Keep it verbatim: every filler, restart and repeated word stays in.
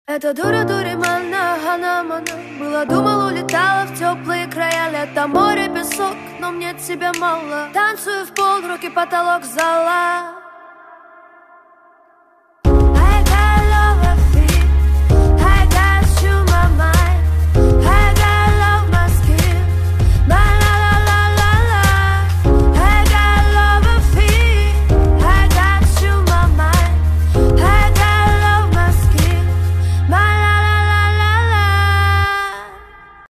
Это дура-дури мана, хана-мана. Было, думал, улетала в теплые края. Лето, море, песок, но мне тебя мало. Танцую в пол, руки потолок зала.